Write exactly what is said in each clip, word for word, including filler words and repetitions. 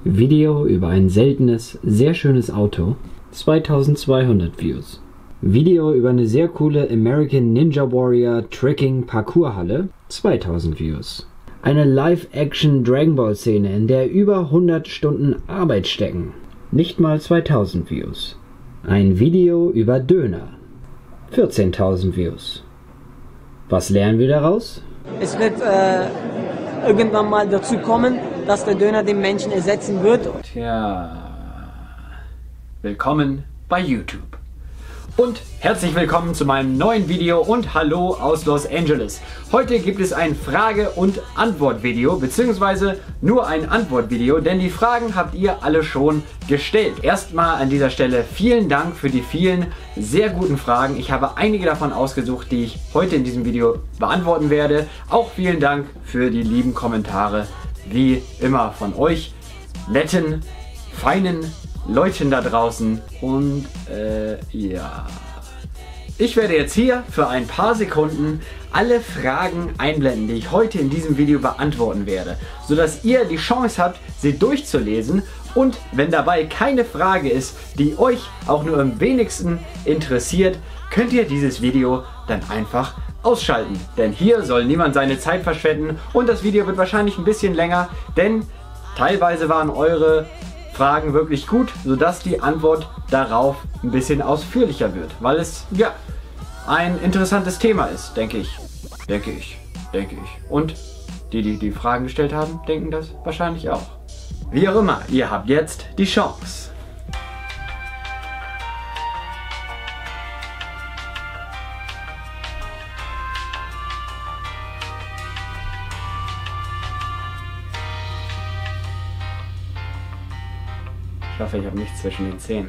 Video über ein seltenes, sehr schönes Auto, zweitausendzweihundert Views. Video über eine sehr coole American Ninja Warrior Trekking Parkourhalle, zweitausend Views. Eine Live-Action Dragon Ball Szene, in der über hundert Stunden Arbeit stecken, nicht mal zweitausend Views. Ein Video über Döner, vierzehntausend Views. Was lernen wir daraus? Es wird äh, irgendwann mal dazu kommen, dass der Döner den Menschen ersetzen wird. Tja, willkommen bei YouTube. Und herzlich willkommen zu meinem neuen Video und hallo aus Los Angeles. Heute gibt es ein Frage- und Antwort-Video, beziehungsweise nur ein Antwort-Video, denn die Fragen habt ihr alle schon gestellt. Erstmal an dieser Stelle vielen Dank für die vielen sehr guten Fragen. Ich habe einige davon ausgesucht, die ich heute in diesem Video beantworten werde. Auch vielen Dank für die lieben Kommentare, wie immer von euch, netten, feinen Leuten da draußen. Und äh, ja, ich werde jetzt hier für ein paar Sekunden alle Fragen einblenden, die ich heute in diesem Video beantworten werde, sodass ihr die Chance habt, sie durchzulesen. Und wenn dabei keine Frage ist, die euch auch nur am wenigsten interessiert, könnt ihr dieses Video dann einfach ausschalten. Denn hier soll niemand seine Zeit verschwenden und das Video wird wahrscheinlich ein bisschen länger, denn teilweise waren eure Fragen wirklich gut, sodass die Antwort darauf ein bisschen ausführlicher wird, weil es ja ein interessantes Thema ist, denke ich. Denke ich. Denke ich. Und die, die die Fragen gestellt haben, denken das wahrscheinlich auch. Wie auch immer, ihr habt jetzt die Chance. Ich hoffe, ich habe nichts zwischen den Zähnen.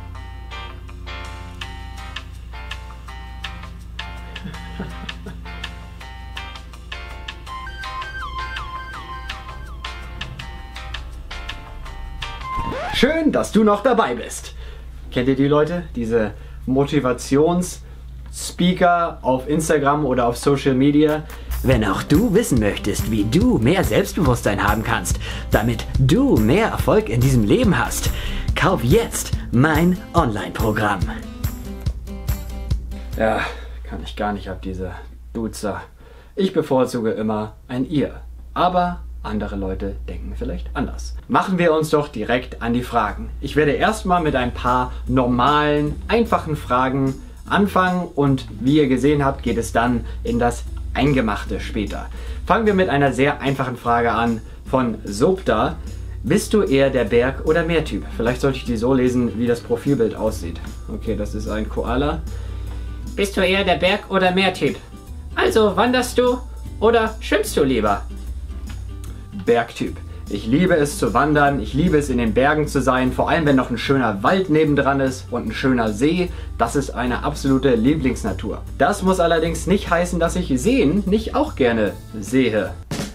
Schön, dass du noch dabei bist. Kennt ihr die Leute? Diese Motivations-Speaker auf Instagram oder auf Social Media? Wenn auch du wissen möchtest, wie du mehr Selbstbewusstsein haben kannst, damit du mehr Erfolg in diesem Leben hast, kauf jetzt mein Online-Programm. Ja, kann ich gar nicht ab, diese Duzer. Ich bevorzuge immer ein Ihr, aber andere Leute denken vielleicht anders. Machen wir uns doch direkt an die Fragen. Ich werde erstmal mit ein paar normalen, einfachen Fragen anfangen und wie ihr gesehen habt, geht es dann in das Eingemachte später. Fangen wir mit einer sehr einfachen Frage an von Sopta. Bist du eher der Berg- oder Meertyp? Vielleicht sollte ich die so lesen, wie das Profilbild aussieht. Okay, das ist ein Koala. Bist du eher der Berg- oder Meertyp? Also wanderst du oder schwimmst du lieber? Bergtyp. Ich liebe es zu wandern, ich liebe es in den Bergen zu sein, vor allem wenn noch ein schöner Wald nebendran ist und ein schöner See. Das ist eine absolute Lieblingsnatur. Das muss allerdings nicht heißen, dass ich Seen nicht auch gerne sehe.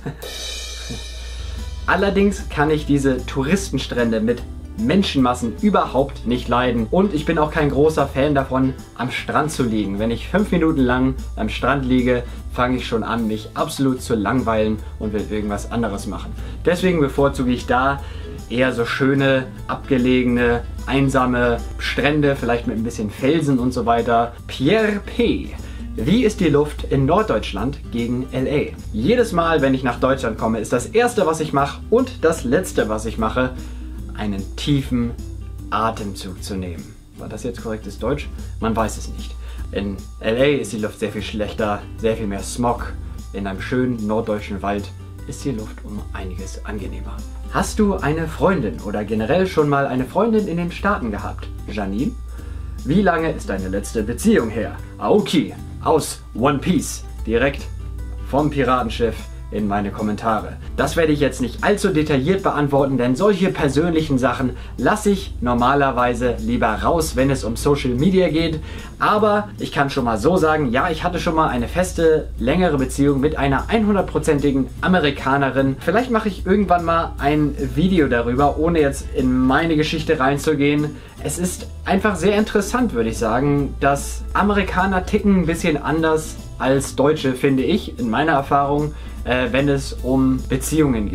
Allerdings kann ich diese Touristenstrände mit Menschenmassen überhaupt nicht leiden und ich bin auch kein großer Fan davon, am Strand zu liegen. Wenn ich fünf Minuten lang am Strand liege, fange ich schon an, mich absolut zu langweilen und will irgendwas anderes machen. Deswegen bevorzuge ich da eher so schöne, abgelegene, einsame Strände, vielleicht mit ein bisschen Felsen und so weiter. Pierre P. Wie ist die Luft in Norddeutschland gegen L A? Jedes Mal, wenn ich nach Deutschland komme, ist das erste, was ich mache und das letzte, was ich mache, einen tiefen Atemzug zu nehmen. War das jetzt korrektes Deutsch? Man weiß es nicht. In L A ist die Luft sehr viel schlechter, sehr viel mehr Smog. In einem schönen norddeutschen Wald ist die Luft um einiges angenehmer. Hast du eine Freundin oder generell schon mal eine Freundin in den Staaten gehabt? Janine? Wie lange ist deine letzte Beziehung her? Aoki aus One Piece. Direkt vom Piratenschiff in meine Kommentare. Das werde ich jetzt nicht allzu detailliert beantworten, denn solche persönlichen Sachen lasse ich normalerweise lieber raus, wenn es um Social Media geht. Aber ich kann schon mal so sagen, ja, ich hatte schon mal eine feste, längere Beziehung mit einer hundertprozentigen Amerikanerin. Vielleicht mache ich irgendwann mal ein Video darüber, ohne jetzt in meine Geschichte reinzugehen. Es ist einfach sehr interessant, würde ich sagen, dass Amerikaner ticken ein bisschen anders als Deutsche, finde ich, in meiner Erfahrung, äh, wenn es um Beziehungen geht.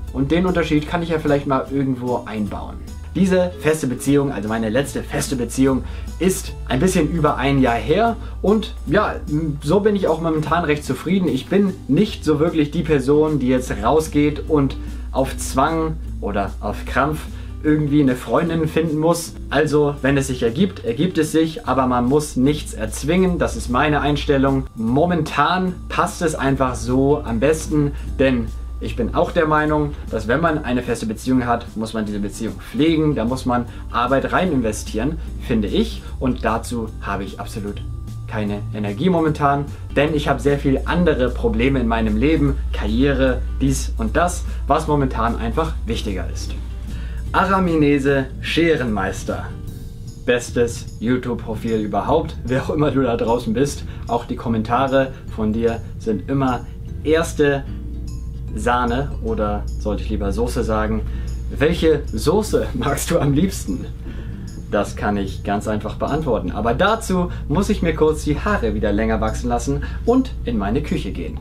Und den Unterschied kann ich ja vielleicht mal irgendwo einbauen. Diese feste Beziehung, also meine letzte feste Beziehung, ist ein bisschen über ein Jahr her und ja, so bin ich auch momentan recht zufrieden. Ich bin nicht so wirklich die Person, die jetzt rausgeht und auf Zwang oder auf Krampf irgendwie eine Freundin finden muss. Also, wenn es sich ergibt, ergibt es sich, aber man muss nichts erzwingen. Das ist meine Einstellung. Momentan passt es einfach so am besten, denn ich bin auch der Meinung, dass wenn man eine feste Beziehung hat, muss man diese Beziehung pflegen, da muss man Arbeit rein investieren, finde ich. Und dazu habe ich absolut keine Energie momentan, denn ich habe sehr viele andere Probleme in meinem Leben, Karriere, dies und das, was momentan einfach wichtiger ist. Araminese Scherenmeister. Bestes YouTube-Profil überhaupt, wer auch immer du da draußen bist. Auch die Kommentare von dir sind immer erste Sahne oder sollte ich lieber Soße sagen. Welche Soße magst du am liebsten? Das kann ich ganz einfach beantworten. Aber dazu muss ich mir kurz die Haare wieder länger wachsen lassen und in meine Küche gehen.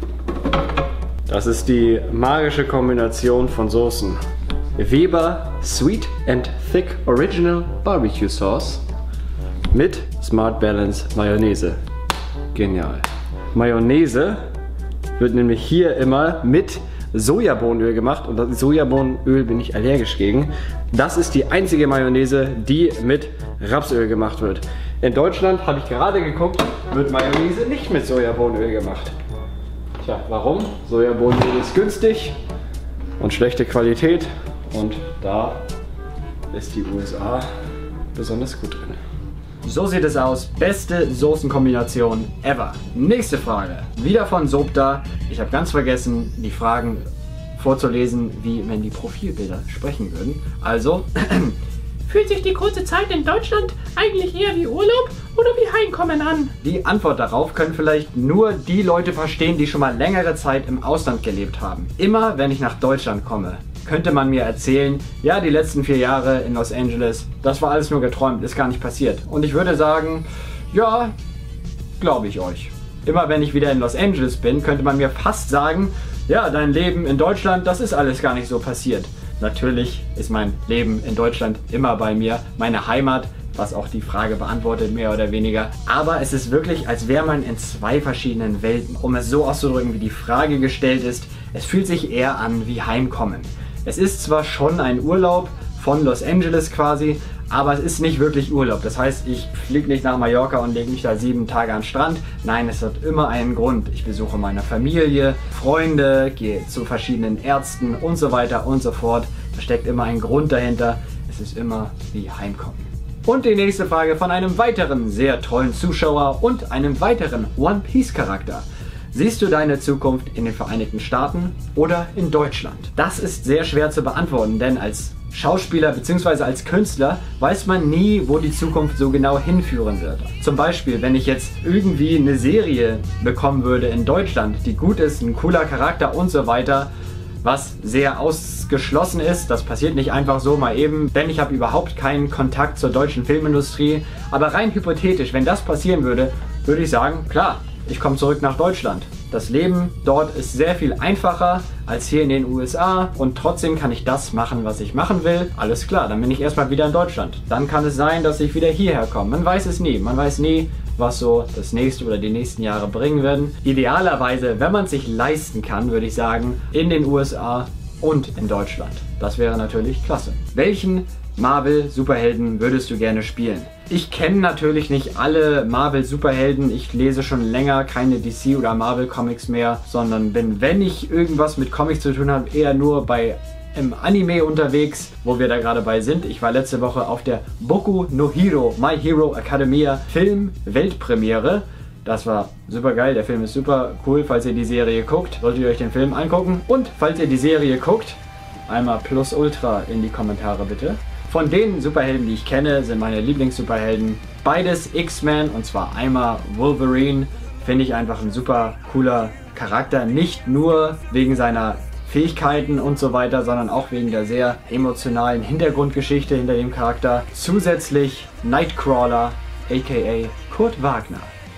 Das ist die magische Kombination von Soßen. Weber Sweet and Thick Original Barbecue Sauce mit Smart Balance Mayonnaise. Genial. Mayonnaise wird nämlich hier immer mit Sojabohnenöl gemacht und das Sojabohnenöl bin ich allergisch gegen. Das ist die einzige Mayonnaise, die mit Rapsöl gemacht wird. In Deutschland, habe ich gerade geguckt, wird Mayonnaise nicht mit Sojabohnenöl gemacht. Tja, warum? Sojabohnenöl ist günstig und schlechte Qualität und da ist die U S A besonders gut drin. So sieht es aus. Beste Soßenkombination ever. Nächste Frage. Wieder von Sobda. Ich habe ganz vergessen, die Fragen vorzulesen, wie wenn die Profilbilder sprechen würden. Also, fühlt sich die kurze Zeit in Deutschland eigentlich eher wie Urlaub oder wie Heimkommen an? Die Antwort darauf können vielleicht nur die Leute verstehen, die schon mal längere Zeit im Ausland gelebt haben. Immer wenn ich nach Deutschland komme, könnte man mir erzählen, ja, die letzten vier Jahre in Los Angeles, das war alles nur geträumt, ist gar nicht passiert. Und ich würde sagen, ja, glaube ich euch. Immer wenn ich wieder in Los Angeles bin, könnte man mir fast sagen, ja, dein Leben in Deutschland, das ist alles gar nicht so passiert. Natürlich ist mein Leben in Deutschland immer bei mir, meine Heimat, was auch die Frage beantwortet, mehr oder weniger. Aber es ist wirklich, als wäre man in zwei verschiedenen Welten. Um es so auszudrücken, wie die Frage gestellt ist, es fühlt sich eher an wie Heimkommen. Es ist zwar schon ein Urlaub von Los Angeles quasi, aber es ist nicht wirklich Urlaub. Das heißt, ich fliege nicht nach Mallorca und lege mich da sieben Tage an den Strand. Nein, es hat immer einen Grund. Ich besuche meine Familie, Freunde, gehe zu verschiedenen Ärzten und so weiter und so fort. Da steckt immer ein Grund dahinter. Es ist immer wie Heimkommen. Und die nächste Frage von einem weiteren sehr tollen Zuschauer und einem weiteren One Piece Charakter. Siehst du deine Zukunft in den Vereinigten Staaten oder in Deutschland? Das ist sehr schwer zu beantworten, denn als Schauspieler bzw. als Künstler weiß man nie, wo die Zukunft so genau hinführen wird. Zum Beispiel, wenn ich jetzt irgendwie eine Serie bekommen würde in Deutschland, die gut ist, ein cooler Charakter und so weiter, was sehr ausgeschlossen ist, das passiert nicht einfach so mal eben, denn ich habe überhaupt keinen Kontakt zur deutschen Filmindustrie. Aber rein hypothetisch, wenn das passieren würde, würde ich sagen, klar, ich komme zurück nach Deutschland. Das Leben dort ist sehr viel einfacher als hier in den U S A und trotzdem kann ich das machen, was ich machen will. Alles klar, dann bin ich erstmal wieder in Deutschland. Dann kann es sein, dass ich wieder hierher komme. Man weiß es nie. Man weiß nie, was so das nächste oder die nächsten Jahre bringen werden. Idealerweise, wenn man es sich leisten kann, würde ich sagen, in den U S A und in Deutschland. Das wäre natürlich klasse. Welchen Marvel-Superhelden würdest du gerne spielen? Ich kenne natürlich nicht alle Marvel-Superhelden. Ich lese schon länger keine D C- oder Marvel-Comics mehr, sondern bin, wenn ich irgendwas mit Comics zu tun habe, eher nur bei im Anime unterwegs, wo wir da gerade bei sind. Ich war letzte Woche auf der Boku no Hero My Hero Academia Film-Weltpremiere. Das war super geil, der Film ist super cool. Falls ihr die Serie guckt, solltet ihr euch den Film angucken. Und falls ihr die Serie guckt, einmal Plus Ultra in die Kommentare bitte. Von den Superhelden, die ich kenne, sind meine Lieblings-Superhelden beides X-Men, und zwar einmal Wolverine. Finde ich einfach ein super cooler Charakter, nicht nur wegen seiner Fähigkeiten und so weiter, sondern auch wegen der sehr emotionalen Hintergrundgeschichte hinter dem Charakter. Zusätzlich Nightcrawler, aka Kurt Wagner.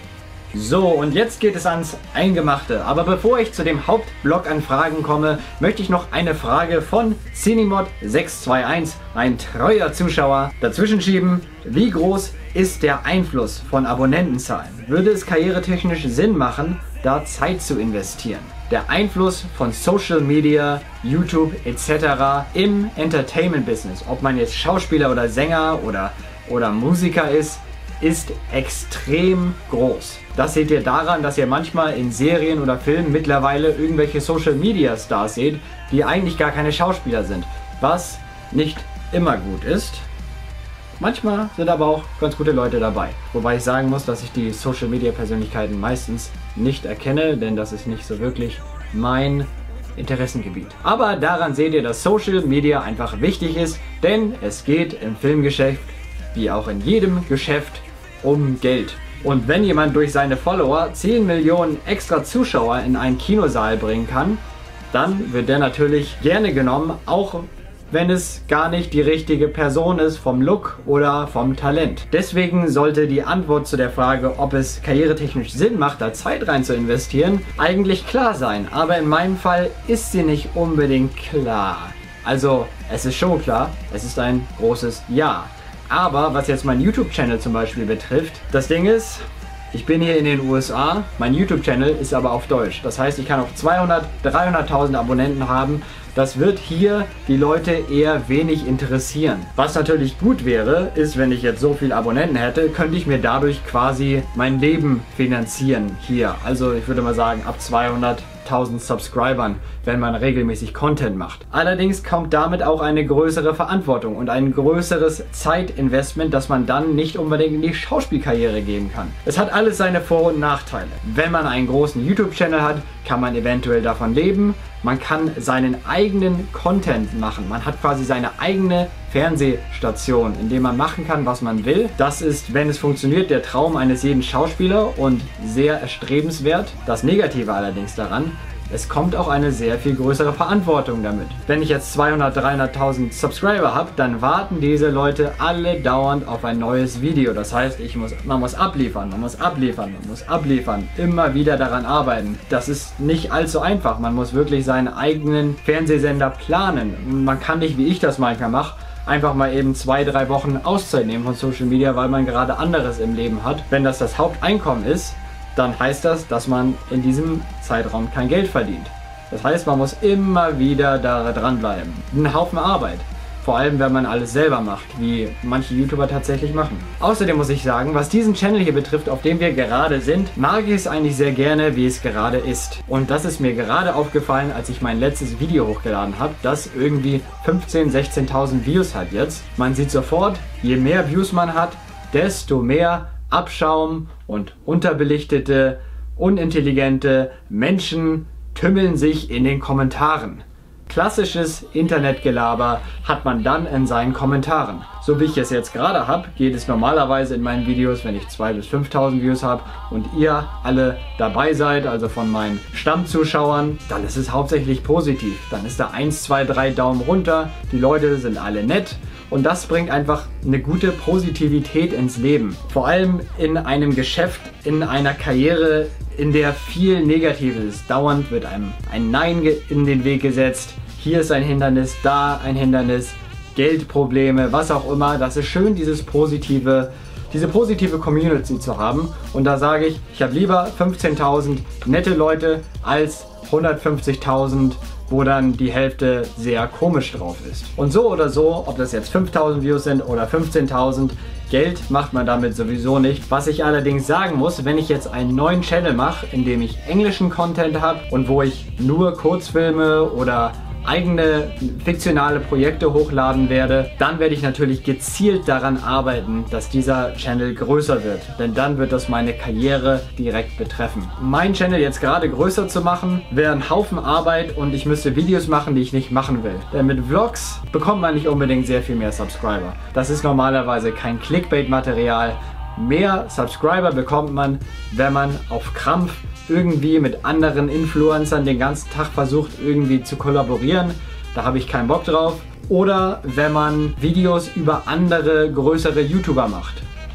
So, und jetzt geht es ans Eingemachte. Aber bevor ich zu dem Hauptblock an Fragen komme, möchte ich noch eine Frage von Cinemod sechs zwei eins, ein treuer Zuschauer, dazwischen schieben. Wie groß ist der Einfluss von Abonnentenzahlen? Würde es karrieretechnisch Sinn machen, da Zeit zu investieren? Der Einfluss von Social Media, YouTube et cetera im Entertainment-Business, ob man jetzt Schauspieler oder Sänger oder, oder Musiker ist, ist extrem groß. Das seht ihr daran, dass ihr manchmal in Serien oder Filmen mittlerweile irgendwelche Social Media Stars seht, die eigentlich gar keine Schauspieler sind, was nicht immer gut ist. Manchmal sind aber auch ganz gute Leute dabei. Wobei ich sagen muss, dass ich die Social Media Persönlichkeiten meistens nicht erkenne, denn das ist nicht so wirklich mein Interessengebiet. Aber daran seht ihr, dass Social Media einfach wichtig ist, denn es geht im Filmgeschäft, wie auch in jedem Geschäft, um Geld. Und wenn jemand durch seine Follower zehn Millionen extra Zuschauer in einen Kinosaal bringen kann, dann wird der natürlich gerne genommen, auch wenn es gar nicht die richtige Person ist vom Look oder vom Talent. Deswegen sollte die Antwort zu der Frage, ob es karrieretechnisch Sinn macht, da Zeit rein zu investieren, eigentlich klar sein. Aber in meinem Fall ist sie nicht unbedingt klar. Also, es ist schon klar, es ist ein großes Ja. Aber was jetzt mein YouTube-Channel zum Beispiel betrifft, das Ding ist, ich bin hier in den U S A, mein YouTube-Channel ist aber auf Deutsch. Das heißt, ich kann auch zweihundert, dreihunderttausend Abonnenten haben. Das wird hier die Leute eher wenig interessieren. Was natürlich gut wäre, ist, wenn ich jetzt so viele Abonnenten hätte, könnte ich mir dadurch quasi mein Leben finanzieren hier. Also ich würde mal sagen, ab zweihunderttausend Subscribern, wenn man regelmäßig Content macht. Allerdings kommt damit auch eine größere Verantwortung und ein größeres Zeitinvestment, das man dann nicht unbedingt in die Schauspielkarriere geben kann. Es hat alles seine Vor- und Nachteile. Wenn man einen großen YouTube-Channel hat, kann man eventuell davon leben. Man kann seinen eigenen Content machen. Man hat quasi seine eigene Fernsehstation, in der man machen kann, was man will. Das ist, wenn es funktioniert, der Traum eines jeden Schauspielers und sehr erstrebenswert. Das Negative allerdings daran: Es kommt auch eine sehr viel größere Verantwortung damit. Wenn ich jetzt zweihundert, dreihunderttausend Subscriber habe, dann warten diese Leute alle dauernd auf ein neues Video. Das heißt, ich muss, man muss abliefern, man muss abliefern, man muss abliefern, immer wieder daran arbeiten. Das ist nicht allzu einfach. Man muss wirklich seinen eigenen Fernsehsender planen. Man kann nicht, wie ich das manchmal mache, einfach mal eben zwei, drei Wochen Auszeit nehmen von Social Media, weil man gerade anderes im Leben hat. Wenn das das Haupteinkommen ist, dann heißt das, dass man in diesem Zeitraum kein Geld verdient. Das heißt, man muss immer wieder da dranbleiben. Ein Haufen Arbeit. Vor allem, wenn man alles selber macht, wie manche YouTuber tatsächlich machen. Außerdem muss ich sagen, was diesen Channel hier betrifft, auf dem wir gerade sind, mag ich es eigentlich sehr gerne, wie es gerade ist. Und das ist mir gerade aufgefallen, als ich mein letztes Video hochgeladen habe, das irgendwie fünfzehntausend, sechzehntausend Views hat jetzt. Man sieht sofort, je mehr Views man hat, desto mehr Abschaum und unterbelichtete, unintelligente Menschen tümmeln sich in den Kommentaren. Klassisches Internetgelaber hat man dann in seinen Kommentaren. So wie ich es jetzt gerade habe, geht es normalerweise in meinen Videos, wenn ich zweitausend bis fünftausend Views habe und ihr alle dabei seid, also von meinen Stammzuschauern, dann ist es hauptsächlich positiv. Dann ist da eins, zwei, drei Daumen runter, die Leute sind alle nett. Und das bringt einfach eine gute Positivität ins Leben. Vor allem in einem Geschäft, in einer Karriere, in der viel Negatives ist. Dauernd wird einem ein Nein in den Weg gesetzt. Hier ist ein Hindernis, da ein Hindernis, Geldprobleme, was auch immer. Das ist schön, dieses positive, diese positive Community zu haben. Und da sage ich, ich habe lieber fünfzehntausend nette Leute als hundertfünfzigtausend, wo dann die Hälfte sehr komisch drauf ist. Und so oder so, ob das jetzt fünftausend Views sind oder fünfzehntausend, Geld macht man damit sowieso nicht. Was ich allerdings sagen muss, wenn ich jetzt einen neuen Channel mache, in dem ich englischen Content habe und wo ich nur Kurzfilme oder eigene fiktionale Projekte hochladen werde, dann werde ich natürlich gezielt daran arbeiten, dass dieser Channel größer wird. Denn dann wird das meine Karriere direkt betreffen. Mein Channel jetzt gerade größer zu machen, wäre ein Haufen Arbeit und ich müsste Videos machen, die ich nicht machen will. Denn mit Vlogs bekommt man nicht unbedingt sehr viel mehr Subscriber. Das ist normalerweise kein Clickbait-Material. Mehr Subscriber bekommt man, wenn man auf Krampf irgendwie mit anderen Influencern den ganzen Tag versucht irgendwie zu kollaborieren. Da habe ich keinen Bock drauf. Oder wenn man Videos über andere größere YouTuber macht.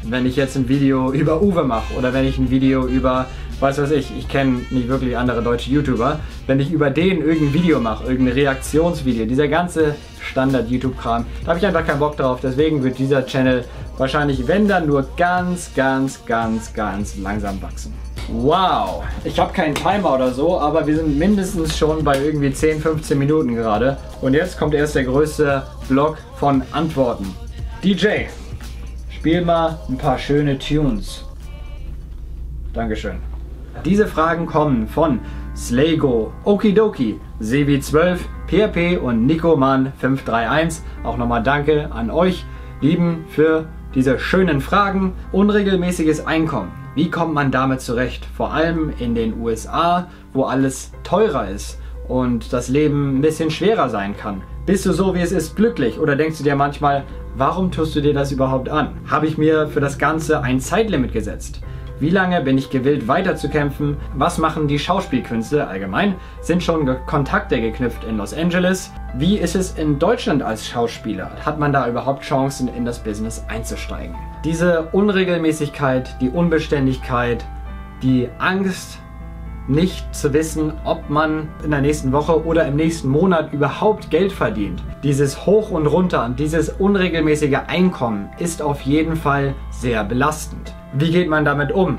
wenn ich jetzt ein Video über Uwe mache oder wenn ich ein Video über, weiß was ich, ich kenne nicht wirklich andere deutsche YouTuber, wenn ich über den irgendein Video mache, irgendein Reaktionsvideo, dieser ganze Standard-YouTube-Kram, da habe ich einfach keinen Bock drauf. Deswegen wird dieser Channel wahrscheinlich, wenn dann, nur ganz, ganz, ganz, ganz langsam wachsen. Wow, ich habe keinen Timer oder so, aber wir sind mindestens schon bei irgendwie zehn, fünfzehn Minuten gerade. Und jetzt kommt erst der größte Block von Antworten. D J, spiel mal ein paar schöne Tunes. Dankeschön. Diese Fragen kommen von Slego, Okidoki, Sevi zwölf, P R P und Nicoman fünf drei eins. Auch nochmal danke an euch, Lieben, für diese schönen Fragen. Unregelmäßiges Einkommen. Wie kommt man damit zurecht? Vor allem in den U S A, wo alles teurer ist und das Leben ein bisschen schwerer sein kann. Bist du so wie es ist glücklich oder denkst du dir manchmal, warum tust du dir das überhaupt an? Habe ich mir für das Ganze ein Zeitlimit gesetzt? Wie lange bin ich gewillt weiterzukämpfen? Was machen die Schauspielkünste allgemein? Sind schon Kontakte geknüpft in Los Angeles? Wie ist es in Deutschland als Schauspieler? Hat man da überhaupt Chancen, in das Business einzusteigen? Diese Unregelmäßigkeit, die Unbeständigkeit, die Angst, nicht zu wissen, ob man in der nächsten Woche oder im nächsten Monat überhaupt Geld verdient. Dieses Hoch und Runter und dieses unregelmäßige Einkommen ist auf jeden Fall sehr belastend. Wie geht man damit um?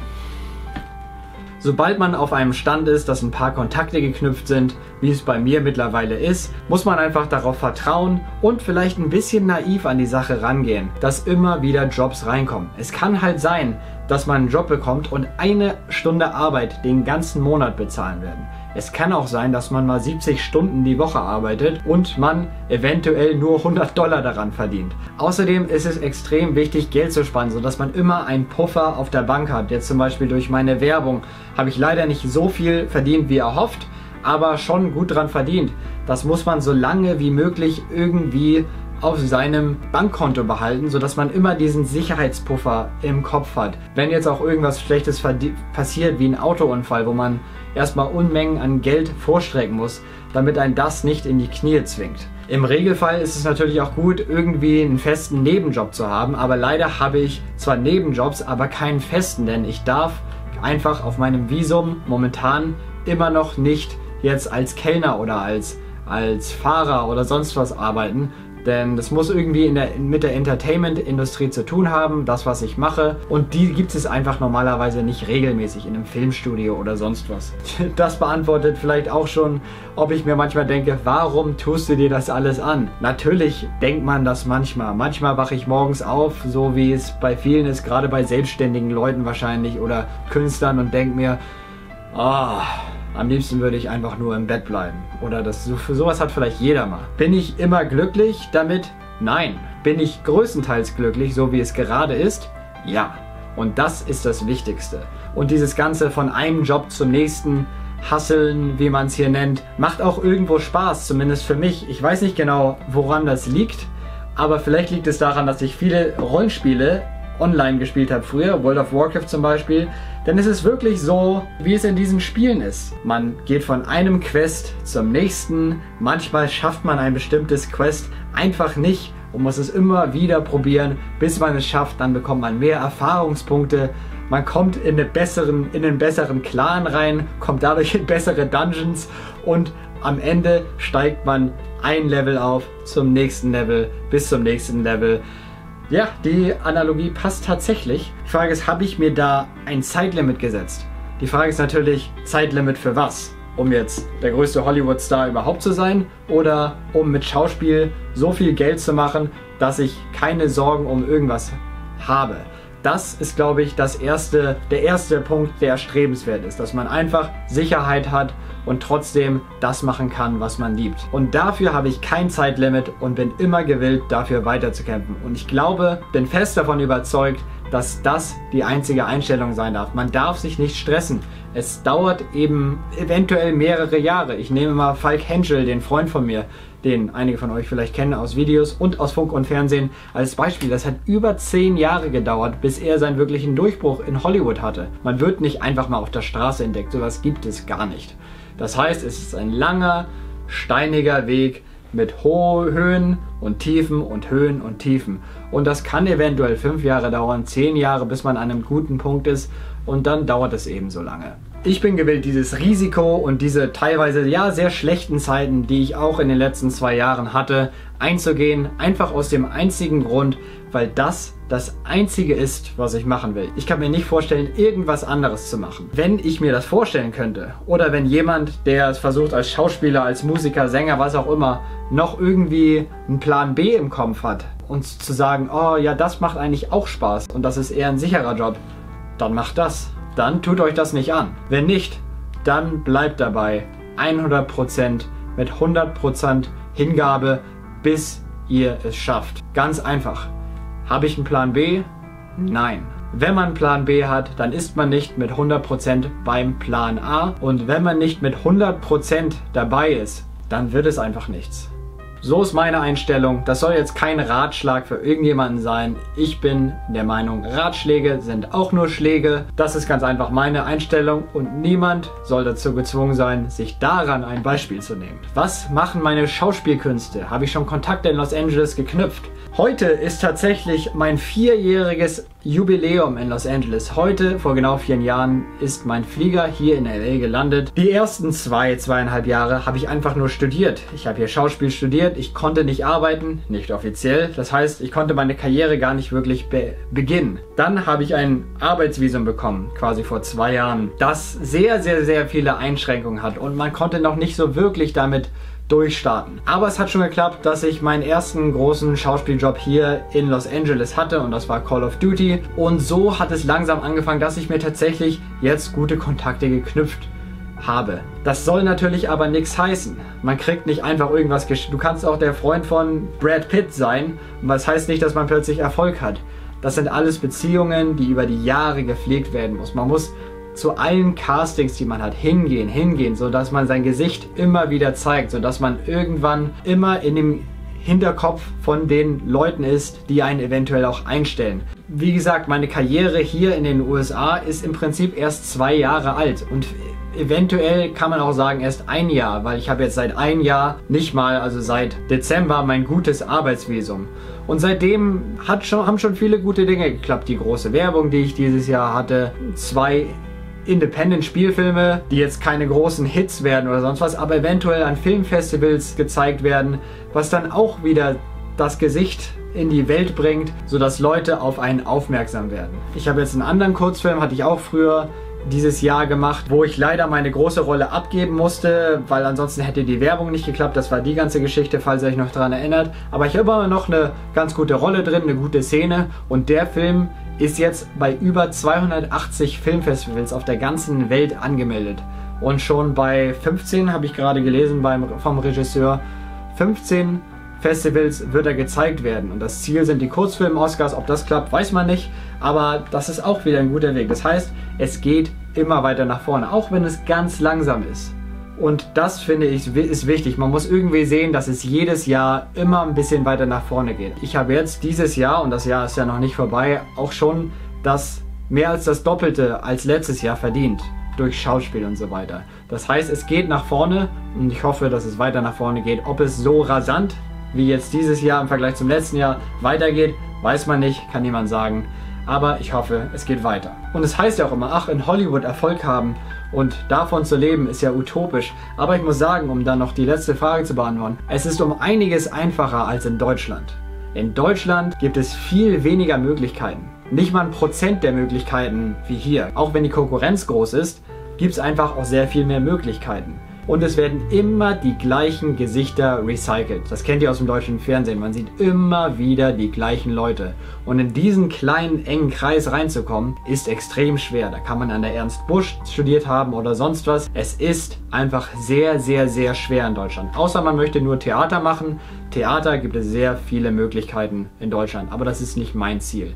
Sobald man auf einem Stand ist, dass ein paar Kontakte geknüpft sind, wie es bei mir mittlerweile ist, muss man einfach darauf vertrauen und vielleicht ein bisschen naiv an die Sache rangehen, dass immer wieder Jobs reinkommen. Es kann halt sein, dass man einen Job bekommt und eine Stunde Arbeit den ganzen Monat bezahlen werden. Es kann auch sein, dass man mal siebzig Stunden die Woche arbeitet und man eventuell nur hundert Dollar daran verdient. Außerdem ist es extrem wichtig, Geld zu sparen, sodass man immer einen Puffer auf der Bank hat. Jetzt zum Beispiel durch meine Werbung habe ich leider nicht so viel verdient wie erhofft, aber schon gut dran verdient. Das muss man so lange wie möglich irgendwie auf seinem Bankkonto behalten, sodass man immer diesen Sicherheitspuffer im Kopf hat. Wenn jetzt auch irgendwas Schlechtes passiert, wie ein Autounfall, wo man erstmal Unmengen an Geld vorstrecken muss, damit ein das nicht in die Knie zwingt. Im Regelfall ist es natürlich auch gut, irgendwie einen festen Nebenjob zu haben, aber leider habe ich zwar Nebenjobs, aber keinen festen, denn ich darf einfach auf meinem Visum momentan immer noch nicht jetzt als Kellner oder als, als Fahrer oder sonst was arbeiten. Denn das muss irgendwie in der, mit der Entertainment-Industrie zu tun haben, das was ich mache. Und die gibt es einfach normalerweise nicht regelmäßig in einem Filmstudio oder sonst was. Das beantwortet vielleicht auch schon, ob ich mir manchmal denke, warum tust du dir das alles an? Natürlich denkt man das manchmal. Manchmal wache ich morgens auf, so wie es bei vielen ist, gerade bei selbstständigen Leuten wahrscheinlich oder Künstlern und denke mir, ah... Oh, am liebsten würde ich einfach nur im Bett bleiben. Oder das, für sowas hat vielleicht jeder mal. Bin ich immer glücklich damit? Nein. Bin ich größtenteils glücklich, so wie es gerade ist? Ja. Und das ist das Wichtigste. Und dieses Ganze von einem Job zum nächsten, Hustlen, wie man es hier nennt, macht auch irgendwo Spaß, zumindest für mich. Ich weiß nicht genau, woran das liegt, aber vielleicht liegt es daran, dass ich viele Rollenspiele online gespielt habe früher, World of Warcraft zum Beispiel, denn es ist wirklich so, wie es in diesen Spielen ist. Man geht von einem Quest zum nächsten, manchmal schafft man ein bestimmtes Quest einfach nicht und muss es immer wieder probieren, bis man es schafft, dann bekommt man mehr Erfahrungspunkte, man kommt in, eine besseren, in einen besseren Clan rein, kommt dadurch in bessere Dungeons und am Ende steigt man ein Level auf zum nächsten Level, bis zum nächsten Level. Ja, die Analogie passt tatsächlich. Die Frage ist, habe ich mir da ein Zeitlimit gesetzt? Die Frage ist natürlich, Zeitlimit für was? Um jetzt der größte Hollywood-Star überhaupt zu sein oder um mit Schauspiel so viel Geld zu machen, dass ich keine Sorgen um irgendwas habe? Das ist, glaube ich, das erste, der erste Punkt, der erstrebenswert ist, dass man einfach Sicherheit hat und trotzdem das machen kann, was man liebt. Und dafür habe ich kein Zeitlimit und bin immer gewillt, dafür weiterzukämpfen. Und ich glaube, bin fest davon überzeugt, dass das die einzige Einstellung sein darf. Man darf sich nicht stressen. Es dauert eben eventuell mehrere Jahre. Ich nehme mal Falk Henschel, den Freund von mir, den einige von euch vielleicht kennen aus Videos und aus Funk und Fernsehen, als Beispiel. Das hat über zehn Jahre gedauert, bis er seinen wirklichen Durchbruch in Hollywood hatte. Man wird nicht einfach mal auf der Straße entdeckt, sowas gibt es gar nicht. Das heißt, es ist ein langer, steiniger Weg, mit Ho- Höhen und Tiefen und Höhen und Tiefen. Und das kann eventuell fünf Jahre dauern, zehn Jahre, bis man an einem guten Punkt ist und dann dauert es eben so lange. Ich bin gewillt, dieses Risiko und diese teilweise ja sehr schlechten Zeiten, die ich auch in den letzten zwei Jahren hatte, einzugehen, einfach aus dem einzigen Grund, weil das das Einzige ist, was ich machen will. Ich kann mir nicht vorstellen, irgendwas anderes zu machen. Wenn ich mir das vorstellen könnte oder wenn jemand, der es versucht als Schauspieler, als Musiker, Sänger, was auch immer, noch irgendwie einen Plan B im Kopf hat und zu sagen, oh ja, das macht eigentlich auch Spaß und das ist eher ein sicherer Job, dann macht das. Dann tut euch das nicht an. Wenn nicht, dann bleibt dabei hundert Prozent mit hundert Prozent Hingabe, bis ihr es schafft. Ganz einfach. Habe ich einen Plan B? Nein. Wenn man einen Plan B hat, dann ist man nicht mit hundert Prozent beim Plan A. Und wenn man nicht mit hundert Prozent dabei ist, dann wird es einfach nichts. So ist meine Einstellung. Das soll jetzt kein Ratschlag für irgendjemanden sein. Ich bin der Meinung, Ratschläge sind auch nur Schläge. Das ist ganz einfach meine Einstellung und niemand soll dazu gezwungen sein, sich daran ein Beispiel zu nehmen. Was machen meine Schauspielkünste? Habe ich schon Kontakte in Los Angeles geknüpft? Heute ist tatsächlich mein vierjähriges Jubiläum in Los Angeles. Heute, vor genau vier Jahren, ist mein Flieger hier in L A gelandet. Die ersten zwei, zweieinhalb Jahre habe ich einfach nur studiert. Ich habe hier Schauspiel studiert, ich konnte nicht arbeiten, nicht offiziell. Das heißt, ich konnte meine Karriere gar nicht wirklich be beginnen. Dann habe ich ein Arbeitsvisum bekommen, quasi vor zwei Jahren, das sehr, sehr, sehr viele Einschränkungen hat und man konnte noch nicht so wirklich damit durchstarten. Aber es hat schon geklappt, dass ich meinen ersten großen Schauspieljob hier in Los Angeles hatte und das war Call of Duty. Und so hat es langsam angefangen, dass ich mir tatsächlich jetzt gute Kontakte geknüpft habe. Das soll natürlich aber nichts heißen. Man kriegt nicht einfach irgendwas gesch- Du kannst auch der Freund von Brad Pitt sein, was heißt nicht, dass man plötzlich Erfolg hat. Das sind alles Beziehungen, die über die Jahre gepflegt werden muss. Man muss zu allen Castings, die man hat, hingehen, hingehen, sodass man sein Gesicht immer wieder zeigt, sodass man irgendwann immer in dem Hinterkopf von den Leuten ist, die einen eventuell auch einstellen. Wie gesagt, meine Karriere hier in den U S A ist im Prinzip erst zwei Jahre alt und eventuell kann man auch sagen erst ein Jahr, weil ich habe jetzt seit ein Jahr, nicht mal, also seit Dezember, mein gutes Arbeitsvisum. Und seitdem hat schon, haben schon viele gute Dinge geklappt. Die große Werbung, die ich dieses Jahr hatte, zwei Independent-Spielfilme, die jetzt keine großen Hits werden oder sonst was, aber eventuell an Filmfestivals gezeigt werden, was dann auch wieder das Gesicht in die Welt bringt, sodass Leute auf einen aufmerksam werden. Ich habe jetzt einen anderen Kurzfilm, hatte ich auch früher dieses Jahr gemacht, wo ich leider meine große Rolle abgeben musste, weil ansonsten hätte die Werbung nicht geklappt. Das war die ganze Geschichte, falls ihr euch noch daran erinnert. Aber ich habe immer noch eine ganz gute Rolle drin, eine gute Szene und der Film ist jetzt bei über zweihundertachtzig Filmfestivals auf der ganzen Welt angemeldet. Und schon bei fünfzehn, habe ich gerade gelesen beim, vom Regisseur, fünfzehn Festivals wird er gezeigt werden. Und das Ziel sind die Kurzfilm-Oscars. Ob das klappt, weiß man nicht. Aber das ist auch wieder ein guter Weg. Das heißt, es geht immer weiter nach vorne, auch wenn es ganz langsam ist. Und das, finde ich, ist wichtig. Man muss irgendwie sehen, dass es jedes Jahr immer ein bisschen weiter nach vorne geht. Ich habe jetzt dieses Jahr, und das Jahr ist ja noch nicht vorbei, auch schon das mehr als das Doppelte als letztes Jahr verdient. Durch Schauspiel und so weiter. Das heißt, es geht nach vorne und ich hoffe, dass es weiter nach vorne geht. Ob es so rasant wie jetzt dieses Jahr im Vergleich zum letzten Jahr weitergeht, weiß man nicht, kann niemand sagen. Aber ich hoffe, es geht weiter. Und es heißt ja auch immer, ach, in Hollywood Erfolg haben und davon zu leben ist ja utopisch. Aber ich muss sagen, um dann noch die letzte Frage zu beantworten, es ist um einiges einfacher als in Deutschland. In Deutschland gibt es viel weniger Möglichkeiten. Nicht mal ein Prozent der Möglichkeiten wie hier. Auch wenn die Konkurrenz groß ist, gibt es einfach auch sehr viel mehr Möglichkeiten. Und es werden immer die gleichen Gesichter recycelt. Das kennt ihr aus dem deutschen Fernsehen. Man sieht immer wieder die gleichen Leute. Und in diesen kleinen, engen Kreis reinzukommen, ist extrem schwer. Da kann man an der Ernst Busch studiert haben oder sonst was. Es ist einfach sehr, sehr, sehr schwer in Deutschland. Außer man möchte nur Theater machen. Theater gibt es sehr viele Möglichkeiten in Deutschland. Aber das ist nicht mein Ziel.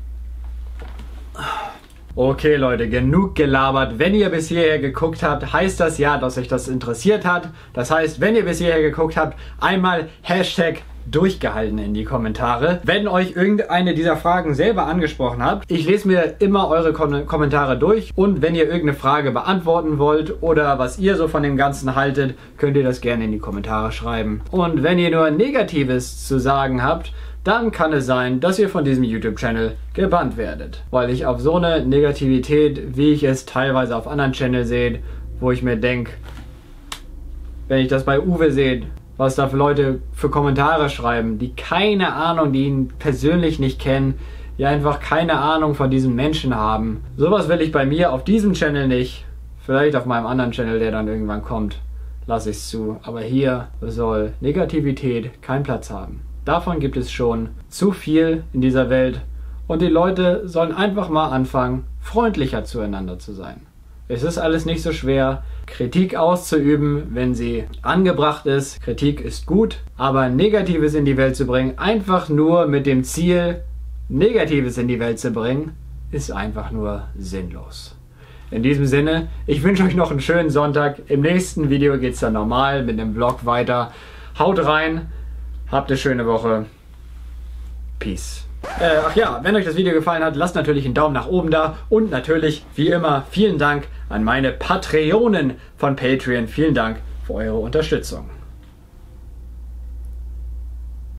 Okay Leute, genug gelabert. Wenn ihr bis hierher geguckt habt, heißt das ja, dass euch das interessiert hat. Das heißt, wenn ihr bis hierher geguckt habt, einmal Hashtag durchgehalten in die Kommentare. Wenn euch irgendeine dieser Fragen selber angesprochen habt, ich lese mir immer eure Kom Kommentare durch und wenn ihr irgendeine Frage beantworten wollt oder was ihr so von dem Ganzen haltet, könnt ihr das gerne in die Kommentare schreiben. Und wenn ihr nur Negatives zu sagen habt, dann kann es sein, dass ihr von diesem YouTube-Channel gebannt werdet. Weil ich auf so eine Negativität, wie ich es teilweise auf anderen Channels sehe, wo ich mir denke, wenn ich das bei Uwe sehe, was da für Leute für Kommentare schreiben, die keine Ahnung, die ihn persönlich nicht kennen, die einfach keine Ahnung von diesem Menschen haben. Sowas will ich bei mir auf diesem Channel nicht. Vielleicht auf meinem anderen Channel, der dann irgendwann kommt, lasse ich es zu. Aber hier soll Negativität keinen Platz haben. Davon gibt es schon zu viel in dieser Welt und die Leute sollen einfach mal anfangen, freundlicher zueinander zu sein. Es ist alles nicht so schwer, Kritik auszuüben, wenn sie angebracht ist. Kritik ist gut, aber Negatives in die Welt zu bringen, einfach nur mit dem Ziel, Negatives in die Welt zu bringen, ist einfach nur sinnlos. In diesem Sinne, ich wünsche euch noch einen schönen Sonntag. Im nächsten Video geht es dann normal mit dem Vlog weiter. Haut rein! Habt eine schöne Woche. Peace. Äh, ach ja, wenn euch das Video gefallen hat, lasst natürlich einen Daumen nach oben da. Und natürlich, wie immer, vielen Dank an meine Patreonen von Patreon. Vielen Dank für eure Unterstützung.